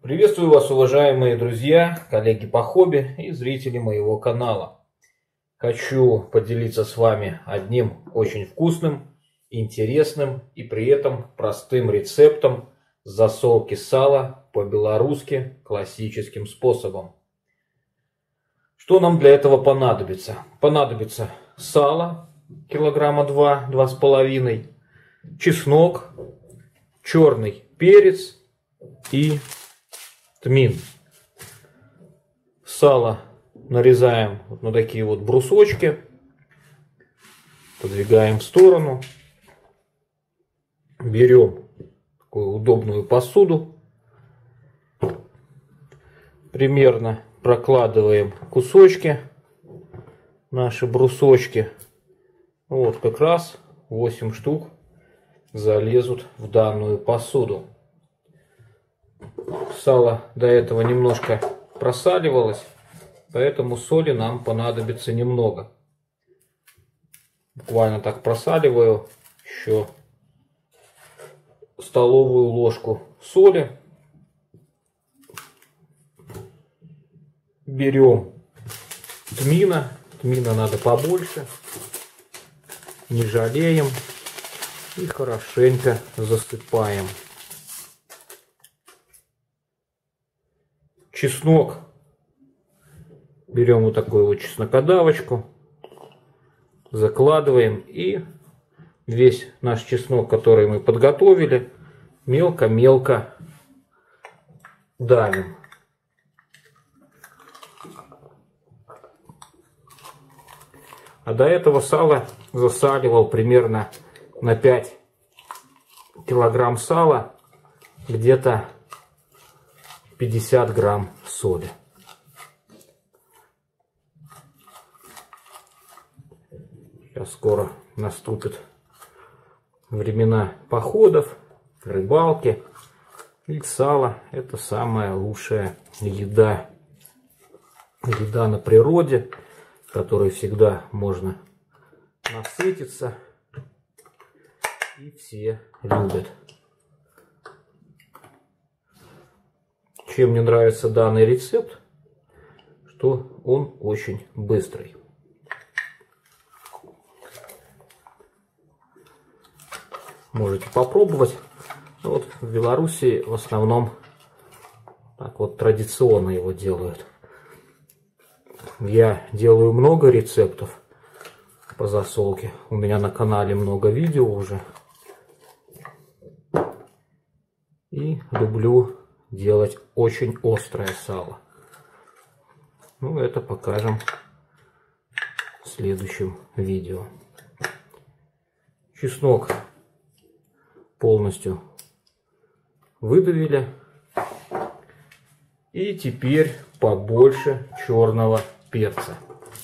Приветствую вас, уважаемые друзья, коллеги по хобби и зрители моего канала. Хочу поделиться с вами одним очень вкусным, интересным и при этом простым рецептом засолки сала по-белорусски классическим способом. Что нам для этого понадобится? Понадобится сало килограмма 2-2,5, чеснок, черный перец и тмин. Сало нарезаем вот на такие вот брусочки, подвигаем в сторону, берем такую удобную посуду, примерно прокладываем кусочки, наши брусочки, вот как раз 8 штук залезут в данную посуду. Сало до этого немножко просаливалось, поэтому соли нам понадобится немного. Буквально так просаливаю еще столовую ложку соли. Берем тмина. Тмина надо побольше. Не жалеем. И хорошенько засыпаем. Чеснок. Берем вот такую вот чеснокодавочку. Закладываем. И весь наш чеснок, который мы подготовили, мелко-мелко давим. А до этого сало засаливал примерно на 5 килограмм сала, где-то 50 грамм соли. Сейчас скоро наступят времена походов, рыбалки. И сало — это самая лучшая еда. Еда на природе, которой всегда можно насытиться. И все любят. Чем мне нравится данный рецепт, что он очень быстрый. Можете попробовать. Вот в Беларуси в основном так вот традиционно его делают. Я делаю много рецептов по засолке. У меня на канале много видео уже. И люблю делать очень острое сало. Ну, это покажем в следующем видео. Чеснок полностью выдавили. И теперь побольше черного перца.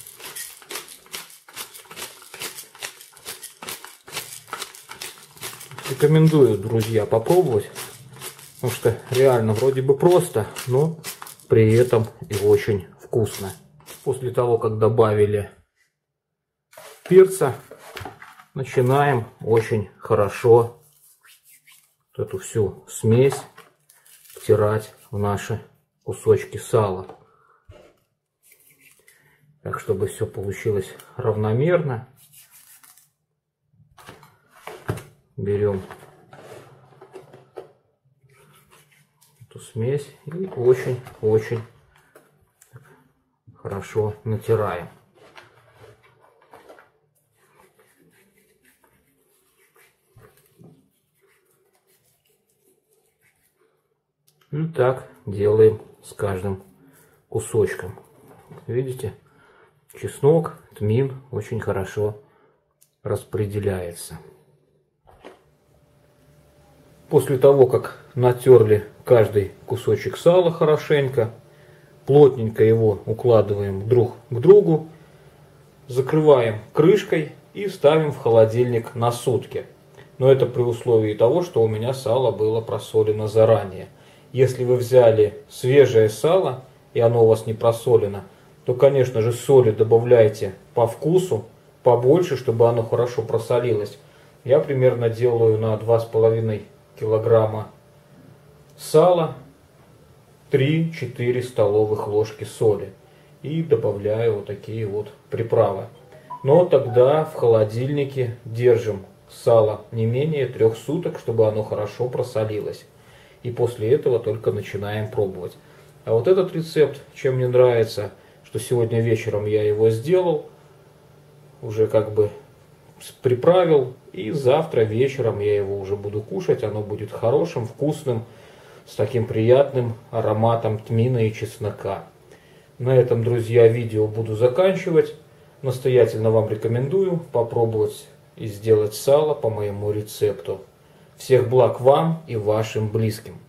Рекомендую, друзья, попробовать. Потому что реально вроде бы просто, но при этом и очень вкусно. После того, как добавили перца, начинаем очень хорошо вот эту всю смесь втирать в наши кусочки сала. Так, чтобы все получилось равномерно. Берем эту смесь и очень-очень хорошо натираем. И так делаем с каждым кусочком. Видите, чеснок, тмин очень хорошо распределяется. После того, как натерли каждый кусочек сала хорошенько, плотненько его укладываем друг к другу, закрываем крышкой и ставим в холодильник на сутки. Но это при условии того, что у меня сало было просолено заранее. Если вы взяли свежее сало и оно у вас не просолено, то, конечно же, соли добавляйте по вкусу, побольше, чтобы оно хорошо просолилось. Я примерно делаю на 2,5 килограмма сала 3-4 столовых ложки соли. И добавляю вот такие вот приправы. Но тогда в холодильнике держим сало не менее 3 суток, чтобы оно хорошо просолилось. И после этого только начинаем пробовать. А вот этот рецепт, чем мне нравится, что сегодня вечером я его сделал, уже как бы приправил, и завтра вечером я его уже буду кушать. Оно будет хорошим, вкусным, с таким приятным ароматом тмина и чеснока. На этом, друзья, видео буду заканчивать. Настоятельно вам рекомендую попробовать и сделать сало по моему рецепту. Всех благ вам и вашим близким.